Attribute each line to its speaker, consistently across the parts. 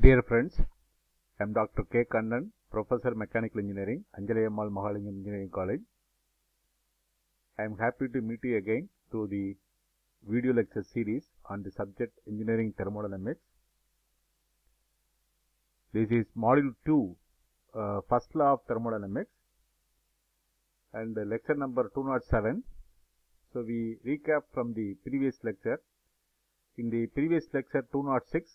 Speaker 1: Dear friends, I am Dr. K. Kannan, Professor Mechanical Engineering, Anjalayammal Mahalingam Engineering College. I am happy to meet you again through the video lecture series on the subject Engineering Thermodynamics. This is Module 2, First Law of Thermodynamics, and lecture number 207. So we recap from the previous lecture. In the previous lecture 206,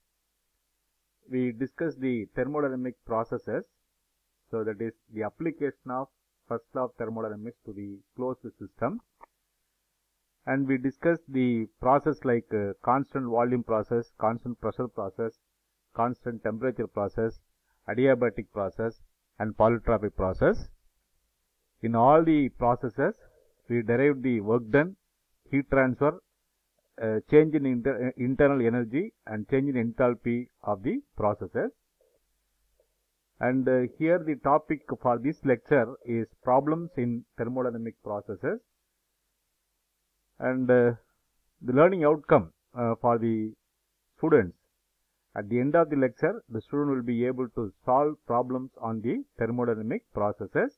Speaker 1: we discussed the thermodynamic processes. So that is the application of first law of thermodynamics to the closed system. And we discussed the process like constant volume process, constant pressure process, constant temperature process, adiabatic process, and polytropic process. In all the processes, we derived the work done, heat transfer, change in internal energy and change in enthalpy of the processes. And here the topic for this lecture is problems in thermodynamic processes. And the learning outcome for the students. At the end of the lecture, the student will be able to solve problems on the thermodynamic processes.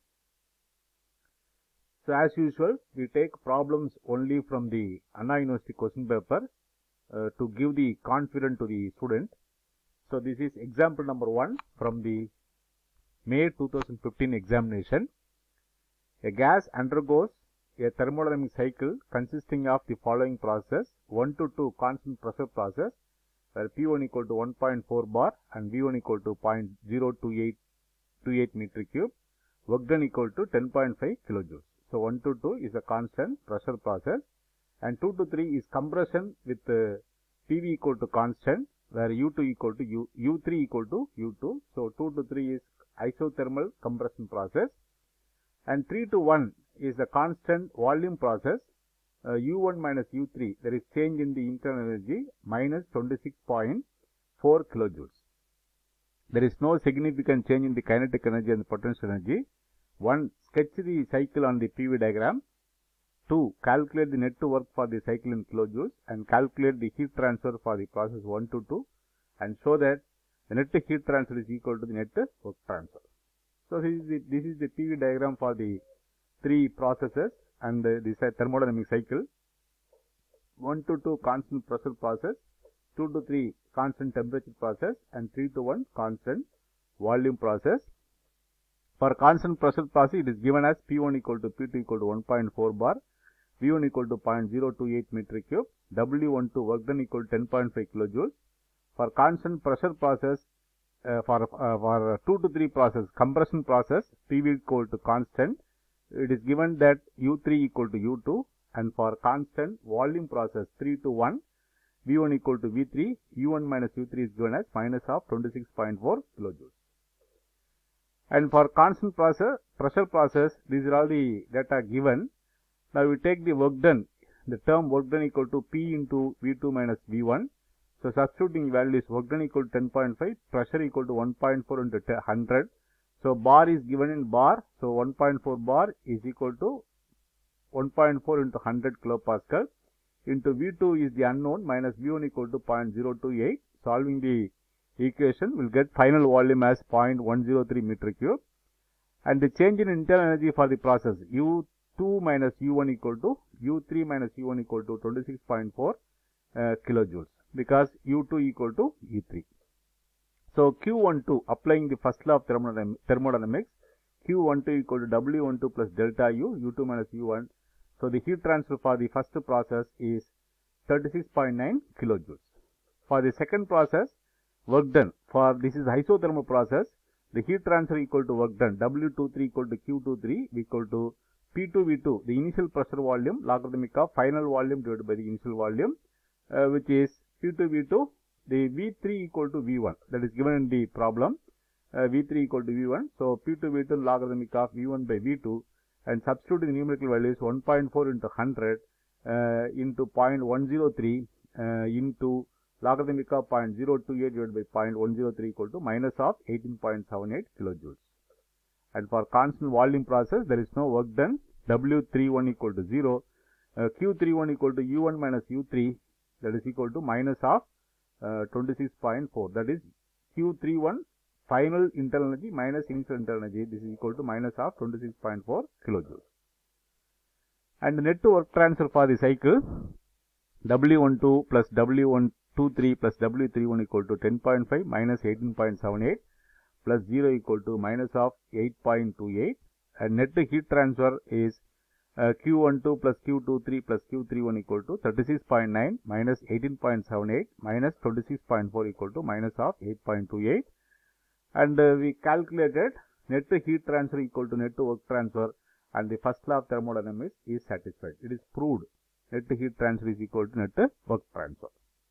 Speaker 1: So as usual, we take problems only from the Anna University question paper to give the confidence to the student. So this is example number 1 from the May 2015 examination. A gas undergoes a thermodynamic cycle consisting of the following process: 1 to 2 constant pressure process, where P1 equal to 1.4 bar and V1 equal to 0.028 meter cube, work done equal to 10.5 kilojoules. So 1 to 2 is a constant pressure process, and 2 to 3 is compression with PV equal to constant, where U2 equal to U3 equal to U2. So 2 to 3 is isothermal compression process, and 3 to 1 is a constant volume process, U1 minus U3, there is change in the internal energy minus 26.4 kilojoules. There is no significant change in the kinetic energy and the potential energy. 1. Sketch the cycle on the PV diagram. 2. Calculate the net work for the cycle in kilojoules and calculate the heat transfer for the process 1 to 2 and show that the net heat transfer is equal to the net work transfer. So this is the PV diagram for the 3 processes and this thermodynamic cycle. 1 to 2 constant pressure process, 2 to 3 constant temperature process, and 3 to 1 constant volume process. For constant pressure process, it is given as P1 equal to P2 equal to 1.4 bar, V1 equal to 0.028 meter cube, W12 work done equal to 10.5 kilojoules. For constant pressure process, for 2 to 3 process, compression process, PV equal to constant, it is given that U3 equal to U2, and for constant volume process 3 to 1, V1 equal to V3, U1 minus U3 is given as minus of 26.4 kilojoules. And for constant pressure process, these are all the data given. Now we take the work done, the term work done equal to P into V2 minus V1. So substituting values, work done equal to 10.5, pressure equal to 1.4 into 100. So bar is given in bar, so 1.4 bar is equal to 1.4 into 100 kilopascal into V2 is the unknown minus V1 equal to 0.028. Solving the equation will get final volume as 0.103 meter cube, and the change in internal energy for the process U2 minus U1 equal to U3 minus U1 equal to 26.4 kilojoules, because U2 equal to U3. So Q12, applying the first law of thermodynamics, Q12 equal to W12 plus delta U, U2 minus U1. So the heat transfer for the first process is 36.9 kilojoules. For the second process, work done, for this is isothermal process, the heat transfer equal to work done, W23 equal to Q23 equal to P2V2, the initial pressure volume, logarithmic of final volume divided by the initial volume, which is P2V2, the V3 equal to V1, that is given in the problem, V3 equal to V1. So P2V2 logarithmic of V1 by V2, and substitute the numerical values 1.4 into 100 into 0.103 into logarithmic of 0.028 divided by 0.103 equal to minus of 18.78 kilojoules. And for constant volume process, there is no work done, W31 equal to 0, Q31 equal to U1 minus U3, that is equal to minus of 26.4, that is Q31 final internal energy minus initial internal energy. This is equal to minus of 26.4 kilojoules. And net work transfer for the cycle W12 plus W123 plus W31 equal to 10.5 minus 18.78 plus 0 equal to minus of 8.28. And net heat transfer is Q12 plus Q23 plus Q31 equal to 36.9 minus 18.78 minus 26.4 equal to minus of 8.28. And we calculated net heat transfer equal to net work transfer, and the first law of thermodynamics is satisfied. It is proved. Net heat transfer is equal to net work transfer.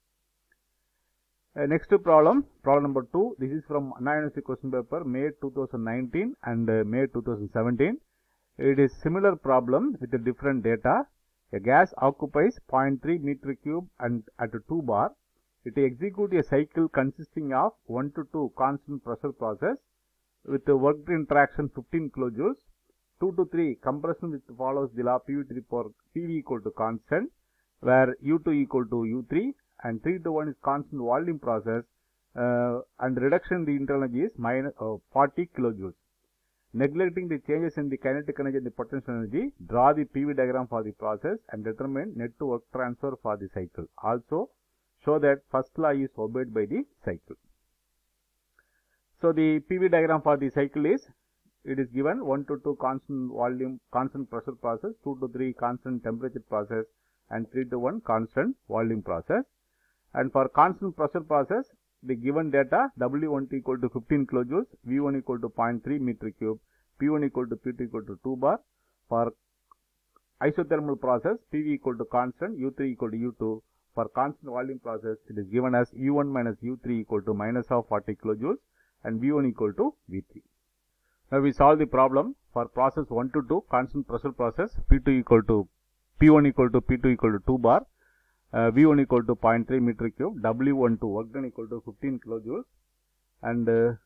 Speaker 1: Next problem number 2. This is from Anna-University question paper May 2019 and May 2017. It is similar problem with the different data. A gas occupies 0.3 meter cube and at 2 bar. It executes a cycle consisting of 1 to 2 constant pressure process with the work interaction 15 kilojoules, 2 to 3 compression which follows the law PV for PV equal to constant, where U2 equal to U3, and 3 to 1 is constant volume process, and reduction in the internal energy is minus 40 kilojoules. Neglecting the changes in the kinetic energy and the potential energy, draw the PV diagram for the process and determine net work transfer for the cycle. Also, show that first law is obeyed by the cycle. So, the PV diagram for the cycle is, it is given 1 to 2 constant volume, constant pressure process, 2 to 3 constant temperature process, and 3 to 1 constant volume process. And for constant pressure process, the given data W12 equal to 15 kilojoules, V1 equal to 0.3 meter cube, P1 equal to P2 equal to 2 bar. For isothermal process, PV equal to constant, U3 equal to U2. For constant volume process, it is given as U1 minus U3 equal to minus of 40 kilojoules and V1 equal to V3. Now we solve the problem for process 1 to 2 constant pressure process, P2 equal to P1 equal to P2 equal to 2 bar, V1 equal to 0.3 meter cube, W12 work done equal to 15 kilojoules, and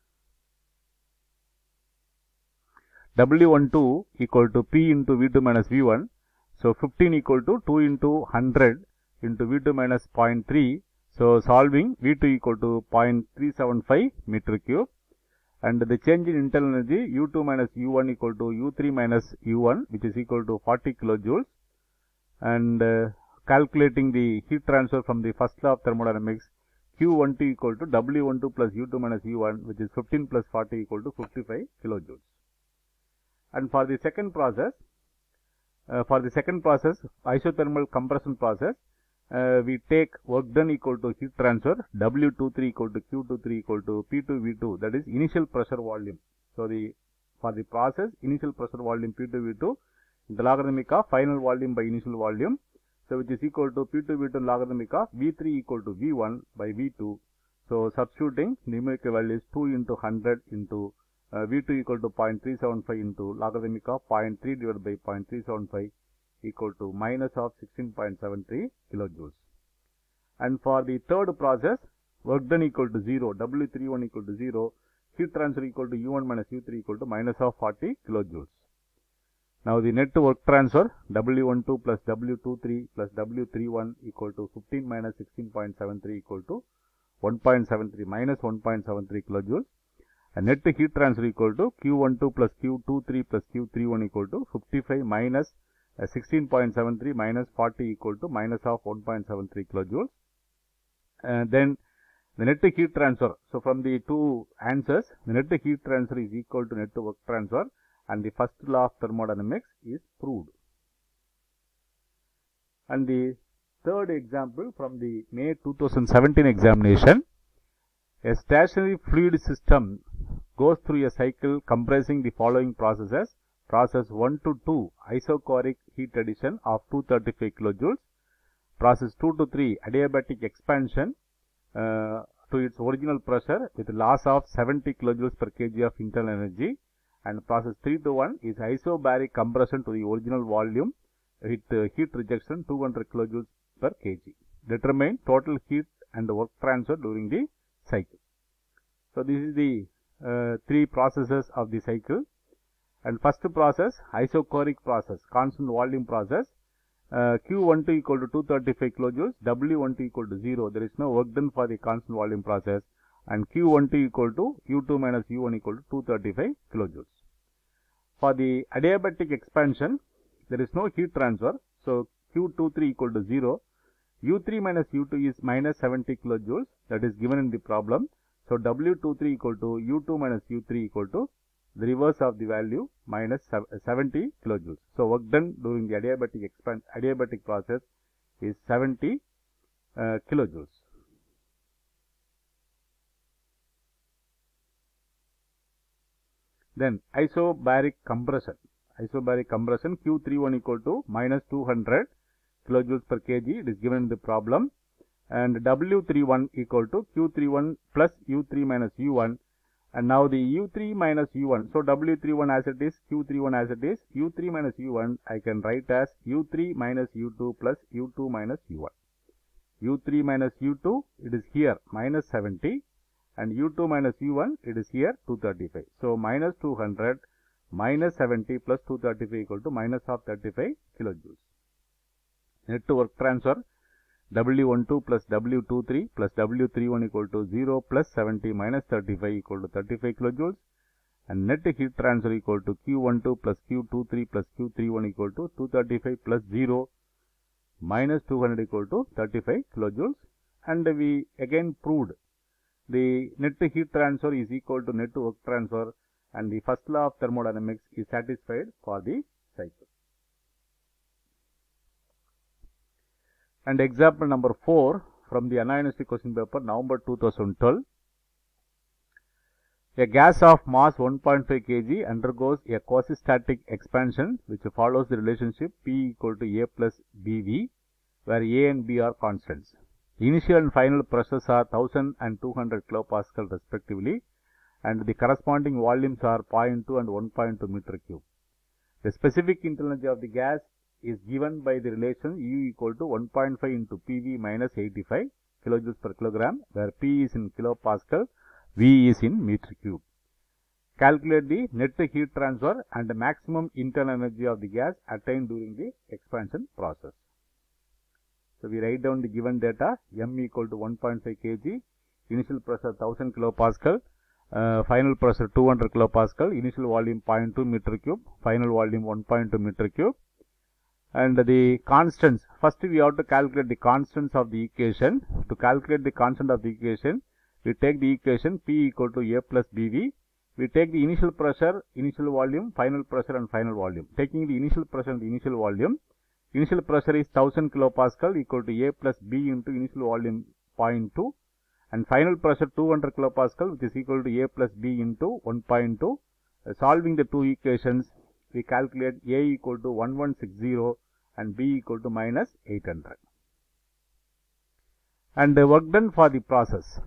Speaker 1: W12 equal to P into V2 minus V1. So 15 equal to 2 into 100 into V2 minus 0.3. So solving V2 equal to 0.375 meter cube, and the change in internal energy U2 minus U1 equal to U3 minus U1, which is equal to 40 kilojoules, and calculating the heat transfer from the first law of thermodynamics, Q12 equal to W12 plus U2 minus U1, which is 15 plus 40 equal to 55 kilojoules. And for the second process, isothermal compression process, we take work done equal to heat transfer, W23 equal to Q23 equal to P2V2, that is initial pressure volume. So for the process, initial pressure volume P2V2, the logarithmic of final volume by initial volume, so which is equal to P2V2 logarithmic of V3 equal to V1 by V2. So substituting numerical values 2 into 100 into V2 equal to 0.375 into logarithmic of 0.3 divided by 0.375 equal to minus of 16.73 kilojoules. And for the third process, work done equal to 0, W31 equal to 0, heat transfer equal to U1 minus U3 equal to minus of 40 kilojoules. Now the net work transfer W12 plus W23 plus W31 equal to 15 minus 16.73 equal to 1.73 minus 1.73 kilojoules. And net heat transfer equal to Q12 plus Q23 plus Q31 equal to 55 minus 16.73 minus 40 equal to minus of 1.73 kilojoules. And then the net heat transfer. So from the two answers, the net heat transfer is equal to net work transfer, and the first law of thermodynamics is proved. And the third example from the May 2017 examination, a stationary fluid system goes through a cycle comprising the following processes. Process 1 to 2 isochoric heat addition of 235 kilojoules. Process 2 to 3 adiabatic expansion to its original pressure with loss of 70 kilojoules per kg of internal energy. And process 3 to 1 is isobaric compression to the original volume with heat rejection 200 kilojoules per kg. Determine total heat and work transfer during the cycle. So this is the three processes of the cycle. And first process, isochoric process, constant volume process, Q12 equal to 235 kilojoules, W12 equal to 0. There is no work done for the constant volume process. and Q12 equal to U2 minus U1 equal to 235 kilojoules. For the adiabatic expansion, there is no heat transfer, so Q23 equal to 0. U3 minus U2 is minus 70 kilojoules, that is given in the problem. So W23 equal to U2 minus U3 equal to the reverse of the value minus 70 kilojoules. So work done during the adiabatic process is 70 kilojoules. Then isobaric compression. Isobaric compression Q31 equal to minus 200 kilojoules per kg. It is given in the problem. And W31 equal to Q31 plus U3 minus U1. And now the U3 minus U1. So W31 as it is, Q31 as it is. U3 minus U1 I can write as U3 minus U2 plus U2 minus U1. U3 minus U2, it is here minus 70. And U2 minus U1, it is here 235. So minus 200 minus 70 plus 235 equal to minus of 35 kilojoules. Net to work transfer W12 plus W23 plus W31 equal to 0 plus 70 minus 35 equal to 35 kilojoules. And net heat transfer equal to Q12 plus Q23 plus Q31 equal to 235 plus 0 minus 200 equal to 35 kilojoules. And we again proved the net heat transfer is equal to net work transfer, and the first law of thermodynamics is satisfied for the cycle. And example number 4 from the unionistic question paper, November 2012. A gas of mass 1.5 kg undergoes a quasi-static expansion which follows the relationship P equal to A plus BV, where A and B are constants. Initial and final pressures are 1000 and 200 kilopascal respectively, and the corresponding volumes are 0.2 and 1.2 meter cube. The specific internal energy of the gas is given by the relation U equal to 1.5 into PV minus 85 kilojoules per kilogram, where P is in kilopascal, V is in meter cube. Calculate the net heat transfer and the maximum internal energy of the gas attained during the expansion process. So we write down the given data. M equal to 1.5 kg, initial pressure 1000 kilopascal, final pressure 200 kilopascal, initial volume 0.2 meter cube, final volume 1.2 meter cube. And the constants, first we have to calculate the constants of the equation. To calculate the constant of the equation, we take the equation P equal to A plus BV. We take the initial pressure, initial volume, final pressure and final volume. Taking the initial pressure and the initial volume, initial pressure is 1000 kilopascal equal to A plus B into initial volume 0.2, and final pressure 200 kilopascal, which is equal to A plus B into 1.2. Solving the two equations, we calculate A equal to 1160 and B equal to minus 800. And the work done for the process.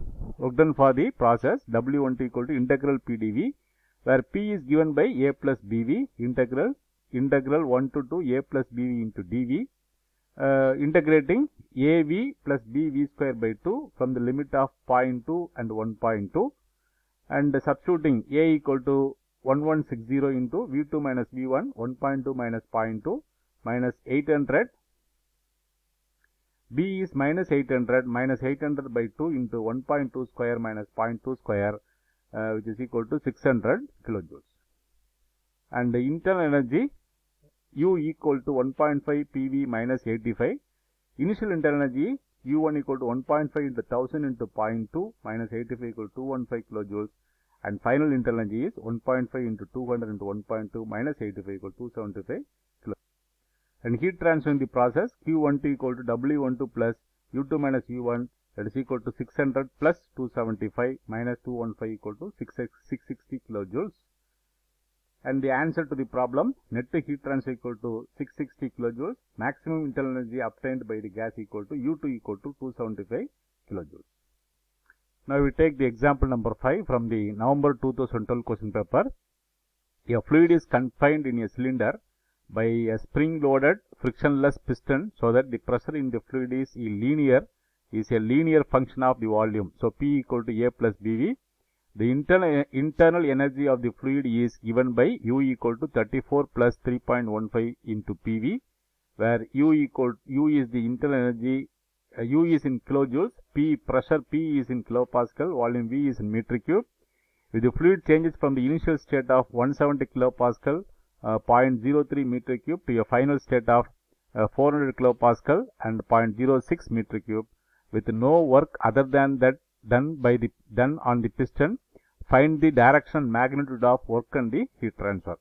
Speaker 1: W12 equal to integral PdV, where P is given by A plus BV, integral 1 to 2 A plus BV into dV, integrating AV plus BV square by 2 from the limit of 0.2 and 1.2, and substituting A equal to 1160 into V2 minus V1, 1.2 minus 0.2 minus 800, B is minus 800 by 2 into 1.2 square minus 0.2 square, which is equal to 600 kilojoules. And the internal energy U equal to 1.5 PV minus 85. Initial internal energy U1 equal to 1.5 into 1000 into 0.2 minus 85 equal to 215 kilojoules. And final internal energy is 1.5 into 200 into 1.2 minus 85 equal to 275 kilojoules. And heat transfer in the process Q12 equal to W12 plus U2 minus U1, that is equal to 600 plus 275 minus 215 equal to 660 kilojoules. And the answer to the problem, net heat transfer equal to 660 kilojoules, maximum internal energy obtained by the gas equal to U2 equal to 275 kilojoules. Now we take the example number 5 from the November 2012 question paper. A fluid is confined in a cylinder by a spring-loaded frictionless piston, so that the pressure in the fluid is a linear function of the volume. So P equal to A plus BV. The internal energy of the fluid is given by U equal to 34 plus 3.15 into PV, where U is the internal energy U is in kilojoules, P pressure P is in kilopascal, volume V is in meter cube. If the fluid changes from the initial state of 170 kilopascal, 0.03 meter cube to a final state of 400 kilopascal and 0.06 meter cube with no work other than that done on the piston, find the direction and magnitude of work and the heat transfer.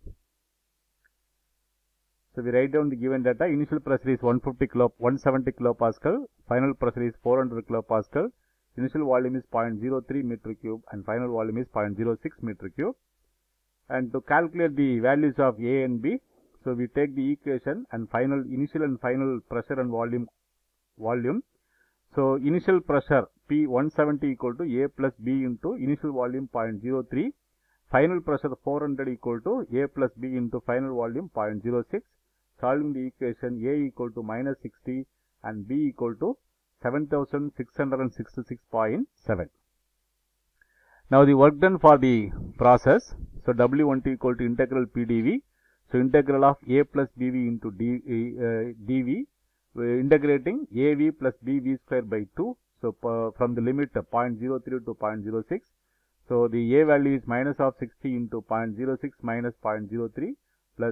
Speaker 1: So we write down the given data. Initial pressure is 170 kilopascal, final pressure is 400 kilopascal, initial volume is 0.03 meter cube and final volume is 0.06 meter cube. And to calculate the values of A and B, so we take the equation and initial and final pressure and volume. So initial pressure P 170 equal to A plus B into initial volume 0.03, final pressure 400 equal to A plus B into final volume 0.06. Solving the equation, A equal to minus 60 and B equal to 7666.7. Now the work done for the process. So W12 equal to integral PdV. So integral of A plus BV into dV. Integrating AV plus BV square by 2. So from the limit 0.03 to 0.06. So the A value is minus of 60 into 0.06 minus 0.03 plus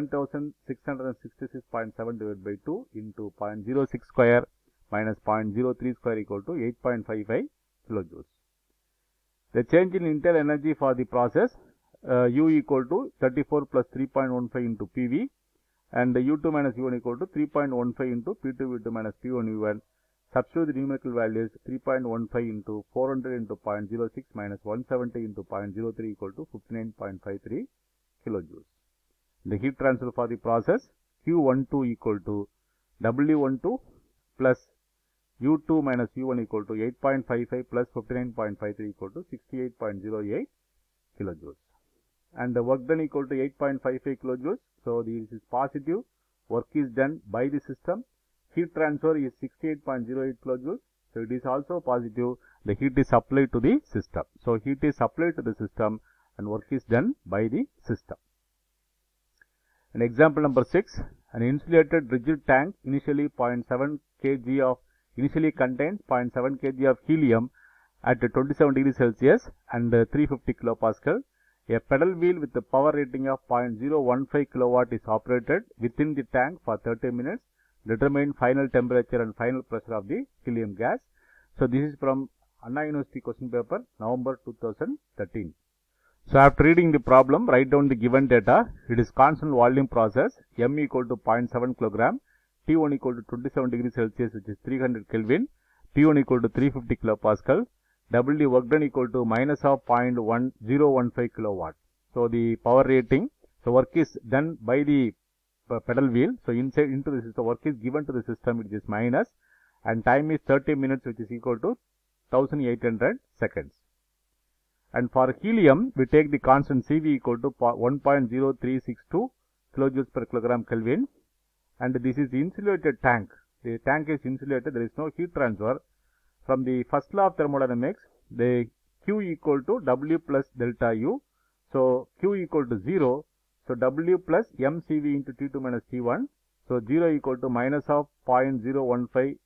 Speaker 1: 7666.7 divided by 2 into 0.06 square minus 0.03 square equal to 8.55 kilojoules. The change in internal energy for the process, U equal to 34 plus 3.15 into PV and U2 minus U1 equal to 3.15 into P2 V2 minus P1 U1. Substitute the numerical values 3.15 into 400 into 0.06 minus 170 into 0.03 equal to 59.53 kilojoules. The heat transfer for the process, Q12 equal to W12 plus U2 minus U1 equal to 8.55 plus 59.53 equal to 68.08 kilojoules. And the work done equal to 8.55 kilojoules. So this is positive. Work is done by the system. Heat transfer is 68.08 kilojoules. So it is also positive. The heat is supplied to the system. So heat is supplied to the system and work is done by the system. And example number 6, an insulated rigid tank initially 0.7 kg of contains 0.7 kg of helium at 27 degrees Celsius and 350 kilopascal. A pedal wheel with a power rating of 0.015 kilowatt is operated within the tank for 30 minutes. Determine final temperature and final pressure of the helium gas. So this is from Anna University question paper, November 2013. So after reading the problem, write down the given data. It is constant volume process, M equal to 0.7 kilogram, T1 equal to 27 degrees Celsius, which is 300 Kelvin, P1 equal to 350 kilopascal, WD work done equal to minus of 0.1015 kilowatt. So the power rating, so work is done by the pedal wheel. So inside into the system, work is given to the system, which is minus, and time is 30 minutes, which is equal to 1800 seconds. And for helium, we take the constant CV equal to 1.0362 kilojoules per kilogram Kelvin. And this is the insulated tank. The tank is insulated. There is no heat transfer. From the first law of thermodynamics, the Q equal to W plus delta U. So Q equal to 0. So W plus mCV into T2 minus T1. So 0 equal to minus of 0.015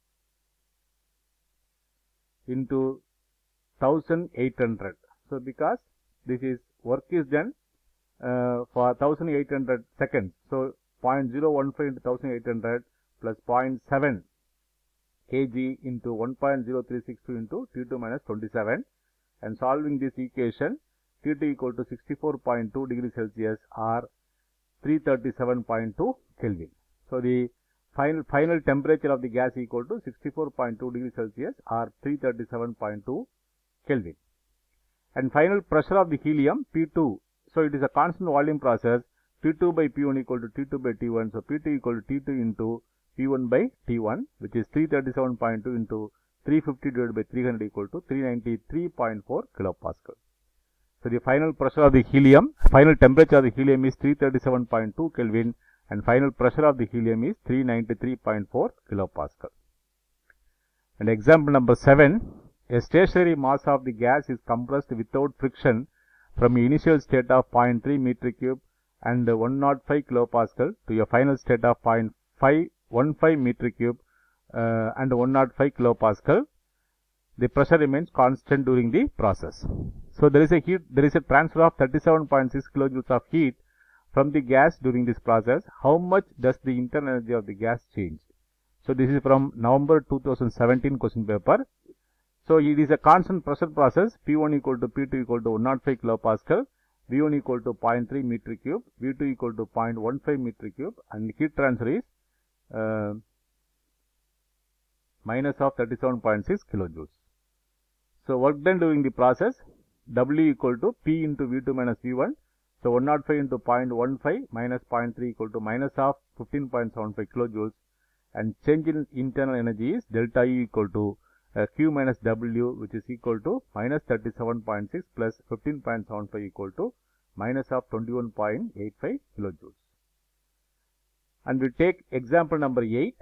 Speaker 1: into 1800. So because this is work is done for 1800 seconds. So 0.015 into 1800 plus 0.7 kg into 1.0362 into T2 minus 27. And solving this equation, T2 equal to 64.2 degrees Celsius or 337.2 Kelvin. So the final temperature of the gas equal to 64.2 degrees Celsius or 337.2 Kelvin. And final pressure of the helium P2. So it is a constant volume process. P2 by P1 equal to T2 by T1. So P2 equal to T2 into P1 by T1, which is 337.2 into 350 divided by 300 equal to 393.4 kilopascal. So the final pressure of the helium, final temperature of the helium is 337.2 Kelvin and final pressure of the helium is 393.4 kilopascal. And example number 7, a stationary mass of the gas is compressed without friction from an initial state of 0.3 meter cube and 105 kilopascal to a final state of 0.515 meter cube and 105 kilopascal. The pressure remains constant during the process. So there is a transfer of 37.6 kilojoules of heat from the gas during this process. How much does the internal energy of the gas change? So this is from November 2017 question paper. So it is a constant pressure process. P1 equal to P2 equal to 105 kilopascal, V1 equal to 0.3 meter cube, V2 equal to 0.15 meter cube, and heat transfer is minus of 37.6 kilojoules. So work done during the process, W equal to P into V2 minus V1. So 105 into 0.15 minus 0.3 equal to minus of 15.75 kilojoules, and change in internal energy is delta E equal to Q minus W, which is equal to minus 37.6 plus 15.75 equal to minus of 21.85 kilojoules. And we take example number 8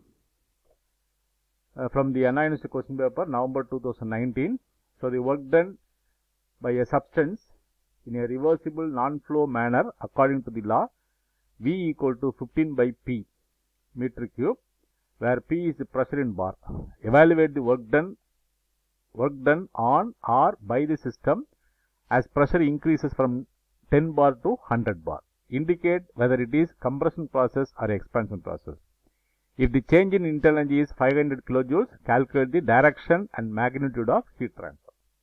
Speaker 1: from the Anna University question paper, November 2019. So the work done by a substance in a reversible non-flow manner according to the law, V equal to 15 by P meter cube, where P is the pressure in bar. Evaluate the work done on or by the system as pressure increases from 10 bar to 100 bar. Indicate whether it is compression process or expansion process. If the change in internal energy is 500 kilojoules, calculate the direction and magnitude of heat transfer.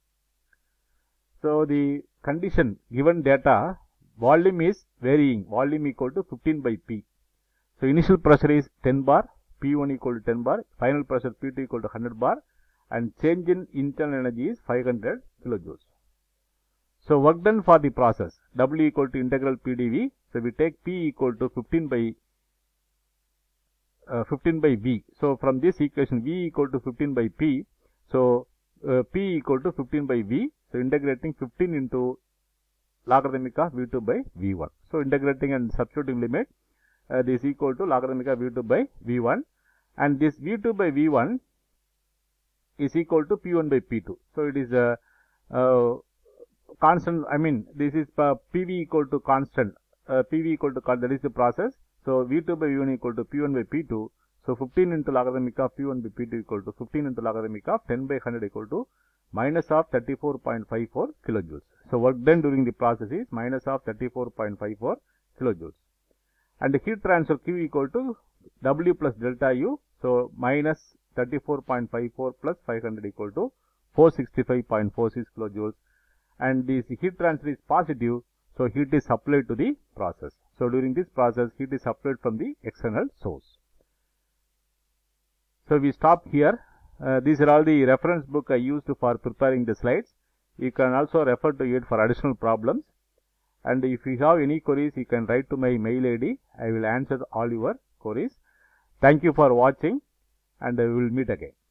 Speaker 1: So the condition given data, volume is varying, volume equal to 15 by P. So initial pressure is 10 bar, P1 equal to 10 bar, final pressure P2 equal to 100 bar, and change in internal energy is 500 kilojoules. So work done for the process, W equal to integral P dV. So we take P equal to 15 by V. So from this equation, V equal to 15 by P. So P equal to 15 by V. So integrating 15 into logarithmic of V2 by V1. So integrating and substituting limit, this equal to logarithmic of V2 by V1, and this V2 by V1 is equal to P1 by P2. So it is a constant, I mean this is PV equal to constant, PV equal to constant, that is the process. So V2 by V1 equal to P1 by P2. So 15 into logarithmic of P1 by P2 equal to 15 into logarithmic of 10 by 100 equal to minus of 34.54 kilojoules. So work done during the process is minus of 34.54 kilojoules. And the heat transfer Q equal to W plus delta U. So minus 34.54 plus 500 equal to 465.46 kilojoules. And this heat transfer is positive. So heat is supplied to the process. So during this process, heat is supplied from the external source. So we stop here. These are all the reference book I used for preparing the slides. You can also refer to it for additional problems. And if you have any queries, you can write to my mail ID. I will answer all your queries. Thank you for watching, and we will meet again.